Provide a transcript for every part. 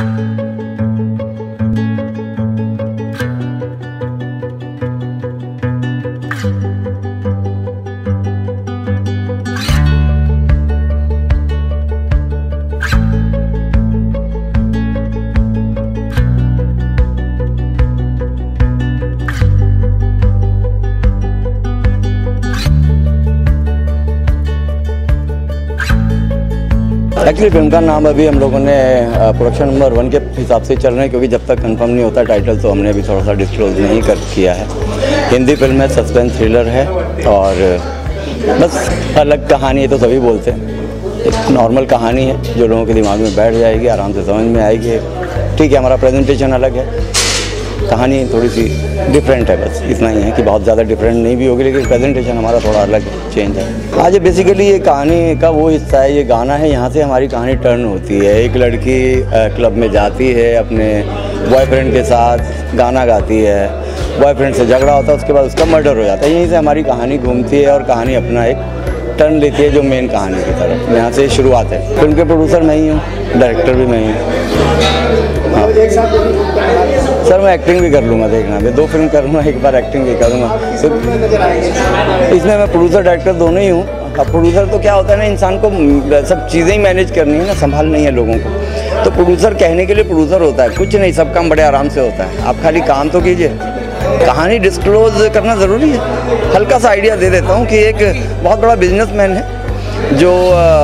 Actually film का नाम अभी हम लोगों ने प्रोडक्शन नंबर 1 के हिसाब से चल रहे हैं, क्योंकि जब तक कंफर्म नहीं होता टाइटल तो हमने अभी थोड़ा सा डिस्क्लोज नहीं किया है। हिंदी फिल्म है, सस्पेंस थ्रिलर है और बस अलग कहानी है तो सभी बोलते हैं। एक नॉर्मल कहानी है जो लोगों के दिमाग में बैठ जाएगी, आराम से समझ में आएगी। ठीक है, हमारा प्रेजेंटेशन अलग है, कहानी थोड़ी सी डिफरेंट है, बस इतना ही है कि बहुत ज़्यादा डिफरेंट नहीं भी होगी, लेकिन प्रेजेंटेशन हमारा थोड़ा अलग चेंज है। आज बेसिकली ये कहानी का वो हिस्सा है, ये गाना है, यहाँ से हमारी कहानी टर्न होती है। एक लड़की क्लब में जाती है, अपने बॉयफ्रेंड के साथ गाना गाती है, बॉयफ्रेंड से झगड़ा होता है, उसके बाद उसका मर्डर हो जाता है। यहीं से हमारी कहानी घूमती है और कहानी अपना एक टर्न लेती है जो मेन कहानी की तरफ। यहाँ से शुरुआत है। फिल्म के प्रोड्यूसर मैं ही हूँ, डायरेक्टर भी मैं ही हूँ। हाँ सर, मैं एक्टिंग भी कर लूँगा, देखना मैं 2 फिल्म करूँगा, एक बार एक्टिंग भी करूँगा। तो इसमें मैं प्रोड्यूसर डायरेक्टर दोनों ही हूँ। अब प्रोड्यूसर तो क्या होता है ना, इंसान को सब चीज़ें ही मैनेज करनी है ना, संभालनी है लोगों को। तो प्रोड्यूसर कहने के लिए प्रोड्यूसर होता है, कुछ नहीं, सब काम बड़े आराम से होता है। आप खाली काम तो कीजिए। कहानी डिस्क्लोज करना ज़रूरी है। हल्का सा आइडिया दे देता हूँ कि एक बहुत बड़ा बिजनेसमैन है जो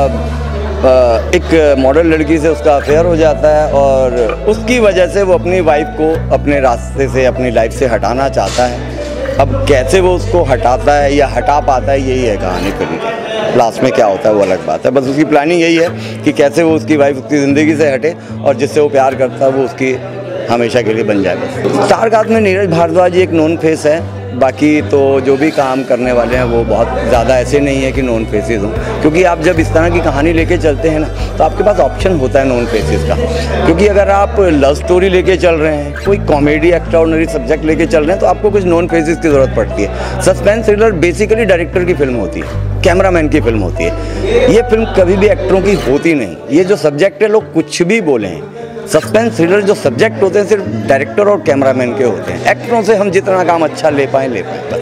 एक मॉडल लड़की से उसका अफेयर हो जाता है और उसकी वजह से वो अपनी वाइफ को अपने रास्ते से, अपनी लाइफ से हटाना चाहता है। अब कैसे वो उसको हटाता है या हटा पाता है, यही है कहानी फिल्म की। लास्ट में क्या होता है वो अलग बात है, बस उसकी प्लानिंग यही है कि कैसे वो उसकी वाइफ उसकी ज़िंदगी से हटे और जिससे वो प्यार करता है वो उसकी हमेशा के लिए बन जाए। बस स्टार कास्ट में नीरज भारद्वाज एक नोन फेस है, बाकी तो जो भी काम करने वाले हैं वो बहुत ज़्यादा ऐसे नहीं है कि नॉन फेसेस हों, क्योंकि आप जब इस तरह की कहानी लेके चलते हैं ना तो आपके पास ऑप्शन होता है नॉन फेसेस का। क्योंकि अगर आप लव स्टोरी लेके चल रहे हैं, कोई कॉमेडी एक्स्ट्राऑर्डिनरी सब्जेक्ट लेके चल रहे हैं, तो आपको कुछ नॉन फेसेस की ज़रूरत पड़ती है। सस्पेंस थ्रिलर बेसिकली डायरेक्टर की फिल्म होती है, कैमरामैन की फिल्म होती है। ये फिल्म कभी भी एक्टरों की होती नहीं। ये जो सब्जेक्ट है, लोग कुछ भी बोले हैं, सस्पेंस थ्रिलर जो सब्जेक्ट होते हैं सिर्फ डायरेक्टर और कैमरामैन के होते हैं। एक्टरों से हम जितना काम अच्छा ले पाएँ बस।